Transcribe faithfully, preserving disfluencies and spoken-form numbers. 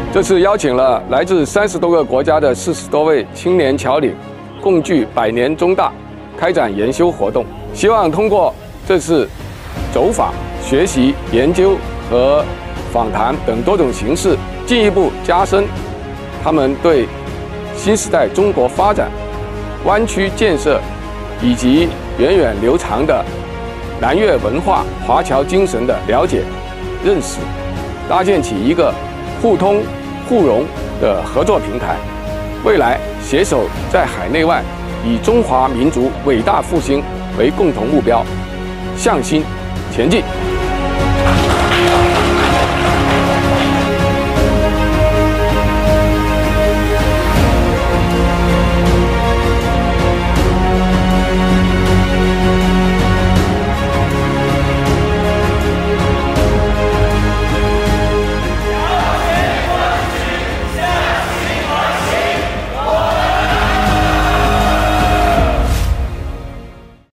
这次邀请了来自三十多个国家的四十多位青年侨领，共聚百年中大，开展研修活动，希望通过这次走访、学习、研究和访谈等多种形式，进一步加深他们对新时代中国发展、湾区建设以及源远流长的南粤文化、华侨精神的了解、认识，搭建起一个互通互融的合作平台。未来携手在海内外，以中华民族伟大复兴为共同目标，向心前进。